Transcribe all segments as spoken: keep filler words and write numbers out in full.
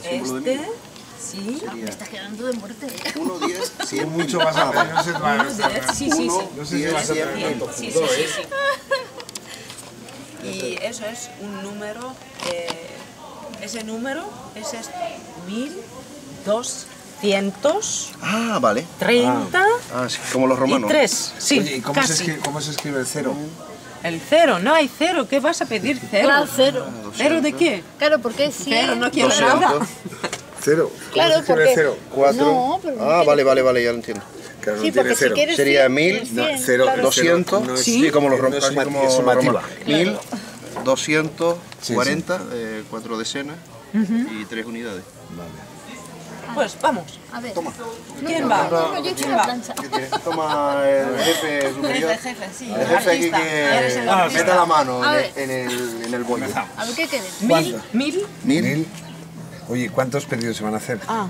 símbolo de Este, mil. sí. Sería Me estás quedando de muerte. uno, diez, cien. Mucho más a ver, no sé, Uno, diez, sí, sí, sí. no sé si vas a tener tanto Sí, punto, sí, ¿eh? sí, sí. Y eso es un número, eh, ese número, ese es mil doscientos Ah, vale. treinta Ah, sí, como los y romanos. tres. Sí, Oye, ¿y cómo se, casi. escribe, cómo se escribe el cero? El cero, no hay cero, ¿qué vas a pedir cero? Claro, cero. ¿Cero de qué? Claro, porque es cien. Cero, no quiero doscientos. nada. Cero. ¿Cómo Claro, se escribe porque- cero? Cuatro. No, pero no ah, quiere- vale, vale, vale, ya lo entiendo. Claro, no Sí, tiene porque si cero. quieres Sería cien, mil, es No, cien, cero, claro. doscientos, no es- sí, como los no romanos. es Así sumati- como es los sumativa. romanos. Mil, doscientos cuarenta, eh, cuatro decenas y tres unidades. Pues vamos. A ver. ¿Quién no, va? No, no, yo he hecho ¿Quién la va? plancha. ¿Qué tienes? Toma el jefe superior. Jefe, jefe, sí. El jefe aquí Artista. Eres el que artista. meta la mano A en ver. el, en el, en el bollo. A ver qué quieres. Mil, ¿Cuánto? mil. Mil. Mil. Oye, ¿cuántos pedidos se van a hacer? Ah.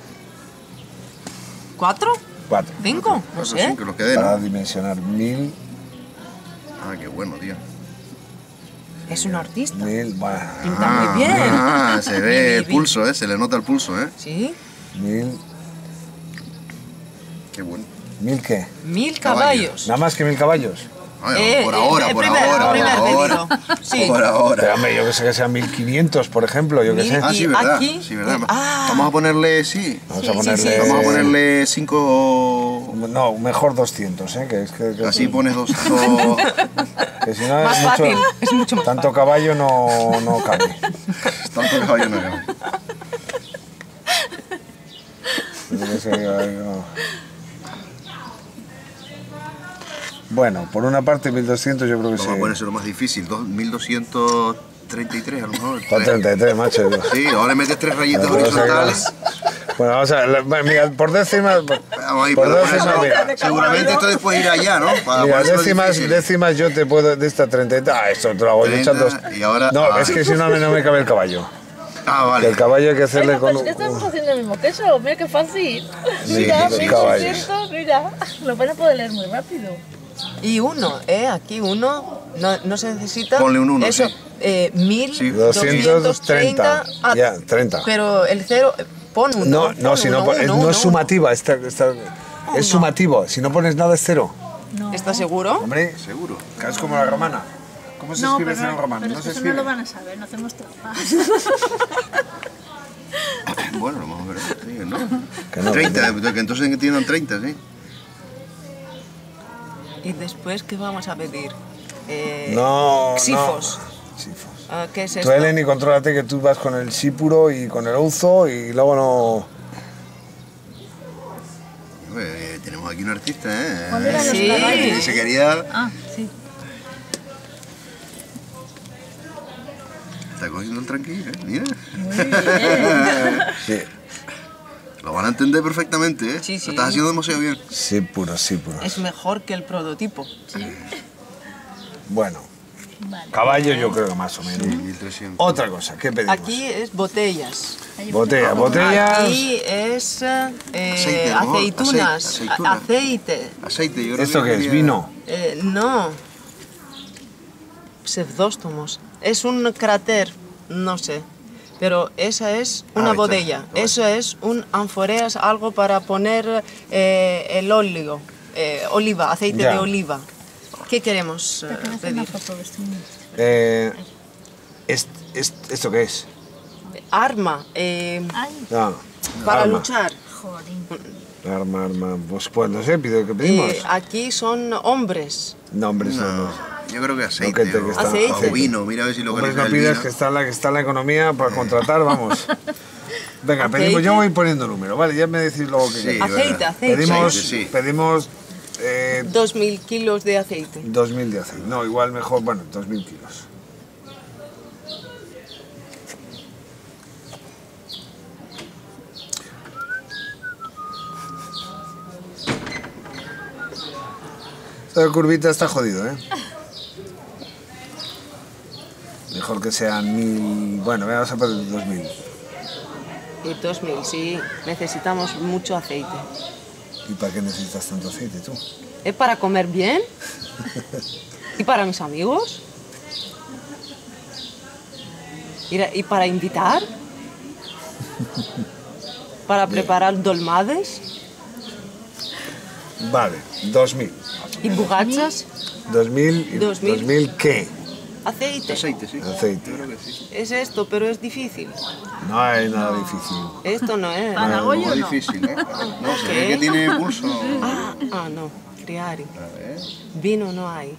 ¿Cuatro? Cuatro. ¿Cinco? No Cuatro, sé. cinco, los que den, Para ¿no? dimensionar mil, Ah, qué bueno, tío. Es un artista. mil, bueno, Pinta Ah, muy bien. ah, se ve el Mil, mil. pulso, ¿eh? Se le nota el pulso, ¿eh? Sí. mil, Qué bueno. mil qué. Mil Caballos. caballos. Nada más que mil caballos. Ay, Eh, por eh, ahora, el por primer- ahora, por primer ahora. pedido. Sí. Por Pero ahora. hombre, yo que sé que sean mil quinientos, por ejemplo, yo que Mil. sé. Ah, Y sí, verdad. aquí- Sí, verdad. Ah. Vamos a ponerle, sí. Vamos Sí, a sí, ponerle... sí. Vamos a ponerle cinco. No, mejor doscientos, ¿eh? Que, es que, que- Así pones dos. dos- que si no Más es mucho, fácil, es mucho más tanto caballo no, no cabe. Tanto caballo no cabe. Yo sé, no. Bueno, por una parte mil doscientos yo creo que sí. Vamos a ponerse lo más difícil. dos- mil doscientos treinta y tres a lo mejor. Con treinta y tres, macho. Sí, ahora le metes tres rayitas Vamos a horizontales. Bueno, vamos a ver, la- mira, por décimas... Vamos ahí, por pero décimas, bueno, mira. seguramente esto después irá allá, ¿no? Para Mira, ponérselo décimas, difícil. décimas yo te puedo de esta treinta y tres. Ah, esto te lo hago yo treinta, echando. y ahora- No, ah. es que si no, no me cabe el caballo. Ah, Que vale. el caballo hay que hacerle Venga, con pues un. que estamos haciendo el mismo que eso. Mira qué fácil. Mira, sí, mil caballos. doscientos, mira. Lo van a poder leer muy rápido. Y uno, ¿eh? Aquí uno no, no se necesita. Ponle un uno, Eso, sí. eh, mil Sí. doscientos treinta. ah, Ya, treinta. Pero el cero, eh, pon uno. No, no, pon si uno, no, pon- uno, no uno, es sumativa, esta, esta- es sumativo. Si no pones nada es cero. No. ¿Estás seguro? Hombre, Seguro. es como la romana. ¿Cómo se No, escribe pero, cero en romano? pero No es se que eso escribe. no lo van a saber, no hacemos trampas. Bueno, vamos a ver. Sí, ¿no? Que no, treinta, que entonces entiendan treinta, ¿sí? ¿Y después qué vamos a pedir? Eh, No, Xifos. no. Xifos. Ah, ¿Qué es Tú, esto? Eleni, contrólate que tú vas con el sípuro y con el uzo y luego no... Eh, tenemos aquí un artista, ¿eh? ¿Cuándo eran los Sí. caballos? Se quería... Ah, sí. Está cogiendo el tranquilo, ¿eh? Mira. Muy bien. Sí, Lo van a entender perfectamente, ¿eh? Sí, sí. Lo estás haciendo demasiado bien. sípuro, sípuro. Es mejor que el prototipo. Bueno, Vale. caballo yo creo que más o menos. mil trescientos. Otra cosa, ¿qué pedimos? Aquí es botellas. Botella, botellas... Aquí es eh, Aceite, a lo mejor, aceitunas, aceite, aceituna. a- aceite. Aceite, yo creo ¿Esto que qué es? quería- ¿Vino? Eh, no. Pseudóstomos. Es un cráter, no sé. Pero esa es Ah, una ahí está, botella. vale. Eso es un ánforeas, algo para poner eh, el óleo, eh, oliva, aceite Ya. de oliva. ¿Qué queremos eh, Te quiero hacer una pedir? foto de esto. mira. Eh, est- est- ¿Esto qué es? Arma, eh, Ay, No, para arma. luchar. jodín. Arma, arma. Pues, pues no sé, pido que pedimos. Eh, aquí son hombres. No, hombres, no. No, no. yo creo que aceite. que te- que o, está- Aceite. o vino, mira a ver si lo Hombres, califica no el pidas vino. que está, la, que está la economía para contratar, vamos. Venga, Aceite. pedimos, yo voy poniendo número, vale, ya me decís luego que Sí, queréis. Aceite, verdad. aceite. Pedimos, Aceite, sí. pedimos eh, Dos mil kilos de aceite. dos mil de aceite. No, igual mejor, bueno, dos mil kilos. Esta curvita está jodido, ¿eh? Mejor que sean mil... Bueno, vamos a poner dos mil. Y dos mil, sí. Necesitamos mucho aceite. ¿Y para qué necesitas tanto aceite tú? ¿Es para comer bien? ¿Y para mis amigos? ¿Y, ra- y para invitar? para preparar dolmades Vale, dos mil. y borrachas. ¿Dos mil? y- Dos mil. ¿Dos mil qué? Aceite. Aceite, sí. Aceite. Yo creo que sí. Es esto, pero es difícil. No hay nada difícil. Esto no es. Para No Goyo es no. difícil, ¿eh? No, se ve que tiene pulso. Ah, ah, no. Criari. A ver. Vino no hay.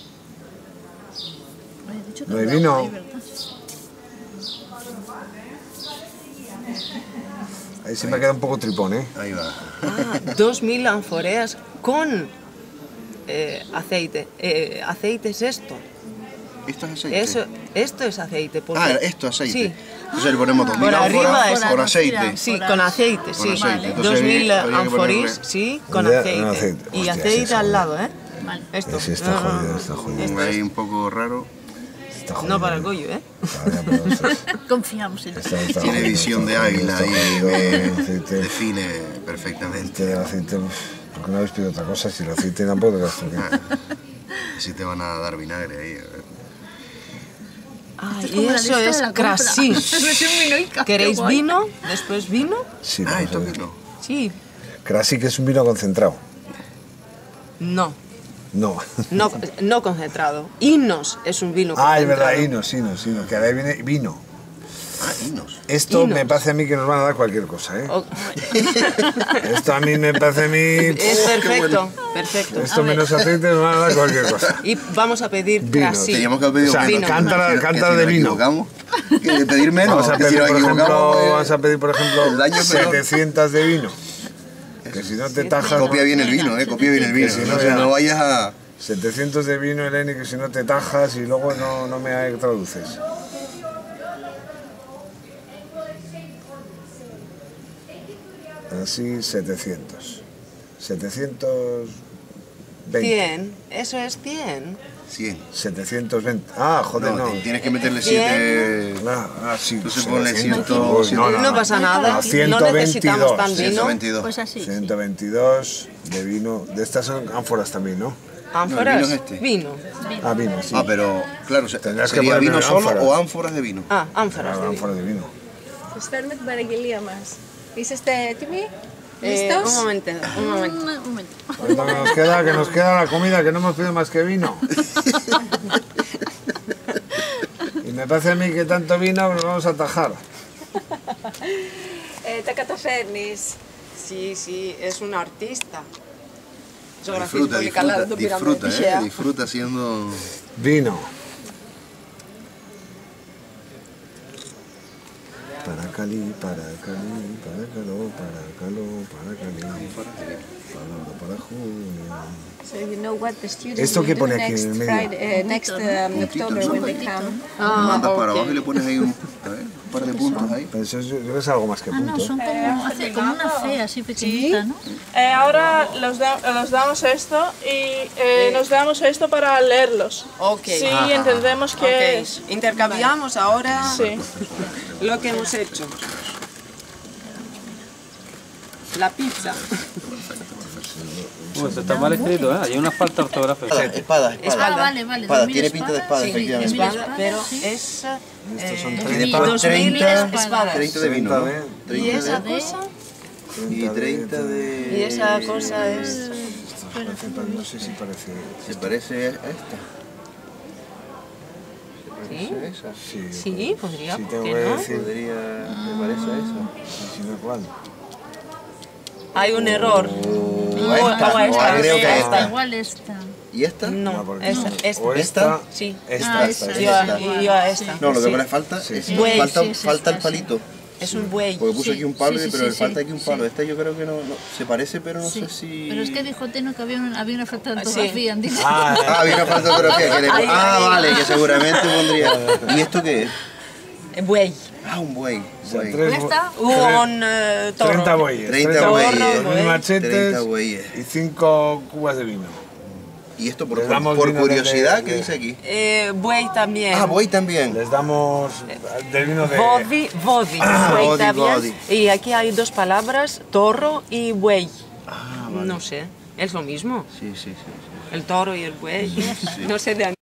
Oye, de hecho, No hay tendrá vino. ahí, ¿verdad? Ahí se me queda un poco tripón, ¿eh? Ahí va. Ah, dos mil ánforas con eh, aceite. Eh, aceite es esto. ¿Esto es aceite? Eso, esto es aceite. Porque, Ah, esto es aceite. Sí, Entonces le ponemos dos mil Por arriba ánforas es- con aceite. sí, con aceite, Con sí. aceite. Entonces dos mil habría- habría que ánforis, ponerle- sí, con Ya, aceite. con aceite. Y Hostia, aceite ese al es lado, ¿eh? Vale. Esto. Ese está No, no, jodido, no. está jodido. Un ahí un poco raro. Está jodido. No para el Goyo, ¿eh? Vale, pero está- Confiamos en él. está- está Tiene jodido, visión está de jodido, águila está y jodido. me Aceite. define perfectamente. Este aceite, uf, ¿por qué no habéis pedido otra cosa? Si el aceite tampoco te gasto. Así te van a dar vinagre ahí. a ver. Ah, Es y como la eso lista de es la compra. crasis. Es un vinoica, qué ¿Queréis guay. vino? ¿Después vino? Sí, Ah, vamos esto a ver. vino. Sí. Krasik es un vino concentrado. No. No. No, no concentrado. Inos es un vino Ah, es concentrado. verdad, Inos, Inos, Inos, que ahora viene vino. Ah, Inos. Esto Inos. me parece a mí que nos van a dar cualquier cosa, ¿eh? Oh, Esto a mí me parece a mí... es Oh, qué perfecto, perfecto. Esto menos aceite nos van a dar cualquier cosa. Y vamos a pedir Vino. crasis. Teníamos que haber pedido O sea, menos. vino. cántara- Que si- cántara que si de nos vino. equivocamos, que de pedir menos. Vamos a que si pedir, nos por ejemplo, equivocamos, eh, vamos a pedir, por ejemplo, el daño es peor. setecientos de vino. Que si no te tajas... Copia bien el vino, eh, copia bien el vino. Que si no, Entonces ya. no vayas a... setecientos de vino, Eleni, que si no te tajas y luego no, no me traduces. Así, setecientos. setecientos veinte. cien, eso es cien. cien. setecientos veinte. Ah, joder, No, no. te- tienes que meterle cien. siete... Ah, ah, sí. Entonces ponle setecientos. cien. Uy, No, pasa nada, no ciento necesitamos veintidós. tan vino. ciento veintidós. Pues así. sí. ciento veintidós de vino. De estas son ánforas también, ¿no? ¿Ánforas? No, el vino es este. Vino. Ah, vino, sí. Ah, pero claro, se- Tendrás que sería ponerle vino solo ánforas. o ánforas de vino. Ah, ánforas Ah, de vino. ánforas de vino. Στέλνουμε την παραγγελία μας. Είσαστε έτοιμοι? Eh, ¿Listos? un momento, un momento. Un, un momento. Ahorita que nos queda, que nos queda la comida, que no hemos pedido más que vino. Y me parece a mí que tanto vino nos vamos a atajar. Ε, τα καταφέρνεις. Sí, sí, es un artista. Ζωγραφίζει Disfruta, πολύ καλά, disfruta, δεν το πήραμε disfruta, τυχαία. eh, disfruta haciendo... Vino. Para Cali, para Cali, para Caló, para Caló, para Cali. Palabra para junio. So you know what the students ¿Esto will qué do pone aquí next en el medio? Friday, eh, next um, October when they come. Ah, mandas para ok. abajo y le pones ahí un, a ver, un par de puntos ahí. Pero eso yo creo que es algo más que Ah, no, punto. son como, hace como una fe así pequeñita, ¿no? Eh, ahora los, da- los damos esto y eh, nos damos esto para leerlos. Ok. Sí, entendemos qué Ok. es. Intercambiamos ahora Sí. lo que hemos hecho. La pizza. Uy, esto está mal escrito, ¿eh? Hay una falta ortográfica. Espada, espada. Ah, vale, vale. Espada, dos mil tiene pinta de espada, espadas, sí, efectivamente. dos mil Espada, espadas, pero sí. es eh, son Tiene mil, para dos mil treinta, espadas. treinta de vino, ¿no? treinta de- ¿Y treinta esa de... cosa? Y treinta de... Y esa cosa es... Parece, no sé si parece. Se parece a esta. ¿Sí? ¿Se parece a esa? Sí, Sí, podría, sí ¿por tengo qué que no? decir. Podría... ¿Se parece a esa? Sí, sí, no, ¿cuál? Hay un error. O a esta, o a o a- esta. creo que a Esta, esta. igual esta. ¿Y esta? No, porque esta, no. esta. O esta. Sí. Esta, Ah, esta, esa, Yo, esta. esa. y yo a esta. No, lo que Sí. le falta es... Buey, Falta, sí, sí, falta el sí. palito. Es un buey. Porque puso Sí, aquí un palo, sí, sí, pero sí, le falta sí, aquí un sí. palo. Esta yo creo que no, no se parece, pero no Sí. sé si... Pero es que dijo Teno que había, un- había una falta de Ah, sí. ortografía. han dicho. Ah, Ah, había una falta de ortografía. que le- Ahí, Ah, ahí. vale, que seguramente pondría... ¿Y esto qué es? Eh, Buey. Ah, un buey. o sea, buey. tres, Ya está. Un eh, toro. treinta bueyes. treinta bueyes, bueyes. dos mil machetes treinta bueyes. y cinco cubas de vino. ¿Y esto por, Les por, damos por vino curiosidad de- qué de- dice aquí? Eh, buey también. Ah, buey también. Les damos del vino de... Bodi, bodi. Ah, Buey bodi, también. bodi. Y aquí hay dos palabras, toro y buey. Ah, vale. No sé, es lo mismo. Sí, sí, sí. sí. El toro y el buey. No sé de